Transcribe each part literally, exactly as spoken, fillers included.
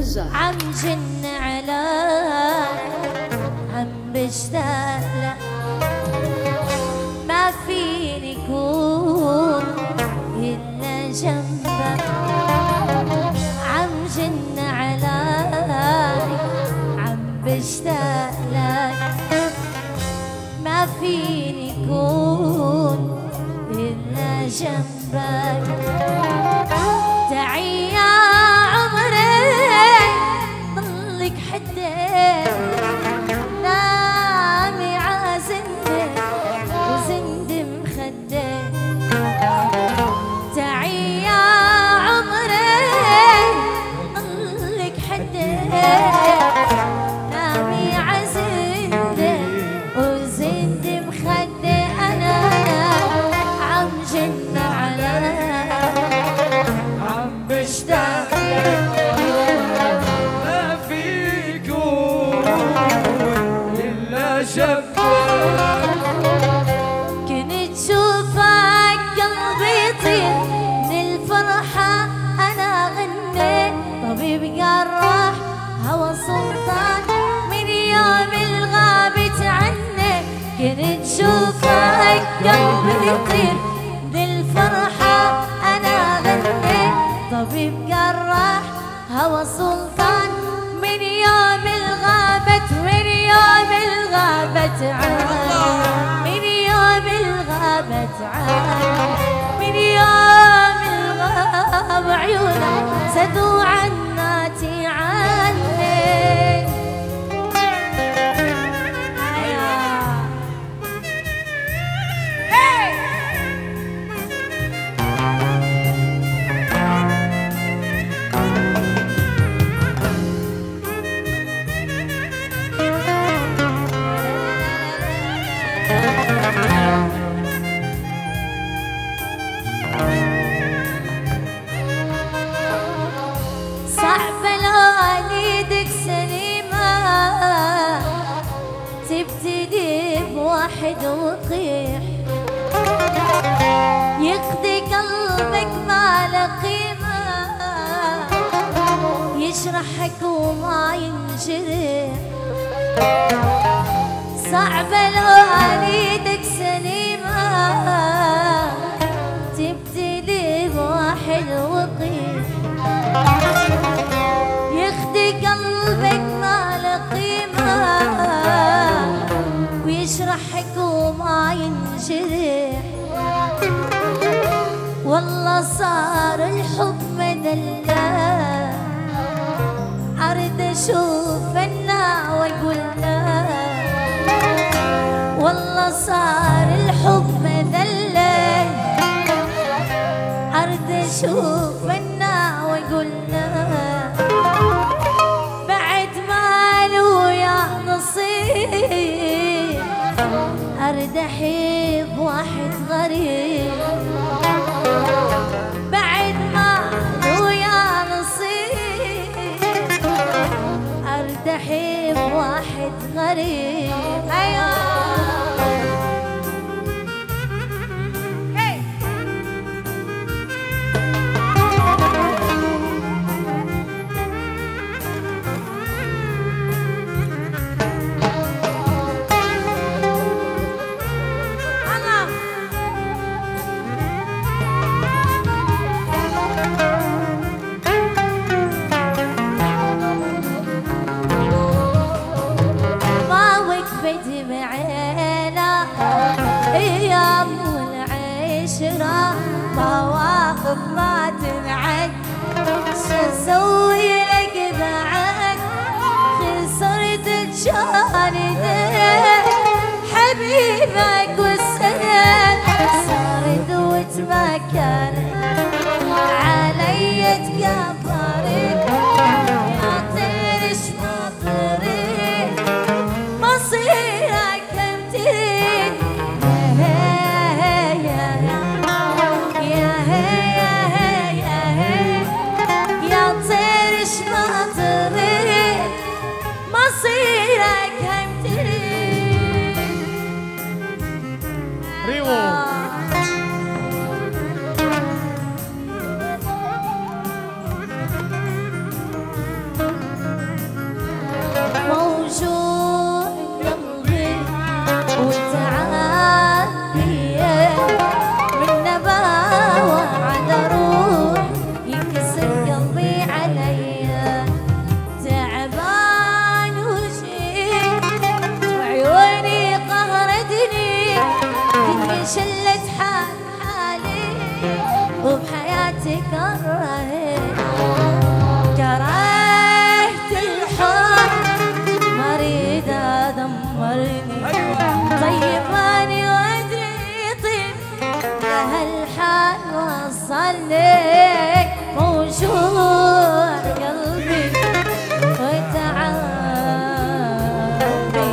النجاح. عم جن على عم بشتاق لك، ما فيني كون إلا جنبك. عم جن عليك عم بشتاق لك، ما فيني كون إلا جنبك. تعي يا عمري ضلك حدك، نامي عازندك وزند مخدك. تعي يا عمري ضلك حدك، نامي عازندك وزند مخدك. أنا عم جن عليك عم بشتاق ما فيكم إلا شبك. كنت شوفك قلبي يطير من الفرحة. أنا غنيت طبيب جراح هوى سلطان من يوم الغابت عنك. كنت شوفك قلبي يطير من الفرحة. أنا غنيت طبيب جراح هوى سلطان من يوم الغابت، من يوم الغابت عنك، من يوم الغابت عنك، من يوم الغاب عيونك سدوا عناتي عنك. صعبة لو وليدك سليمة تبتدي بواحد وطيح، يقضي قلبك ما له قيمة، يشرحك وما ينجرح. صعبة لو وليدك سليمة تبتدي بواحد وطيح، يخدي قلبك ما له قيمة ويشرحك وما ينجرح. والله صار الحب مدلع، أريد أشوف النا وأقول لا. والله صار الحب مدلع، أريد أشوف النا وأقول لا. بعد ما له يا نصيب أريد أحب واحد غريب. بعد ما له يا نصيب أريد أحب واحد غريب. أيوه مواقف ما تنعد، شو اسوي لك بعد؟ خسرت جانبك حبيبك والسند، صارت وتمكنت علي تكبرت. ما تدريش ما تدري مصيرك كم تريد. مصيرك هم تريد. ريمو شلت حال حالي وبحياتي كرهت كرهت الحب ما اريد ادمرني طيباني وادري طيب لهالحال وصلني موجوع قلبي وتعبي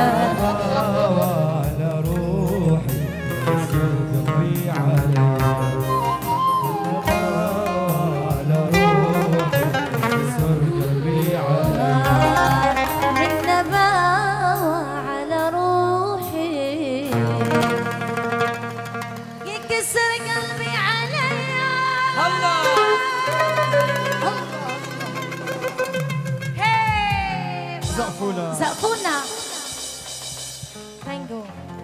على روحي قلبي علي على روحي صر قلبي علي من نباوة على روحي يكسر قلبي علي الله هي زقفونا زقفونا تانجو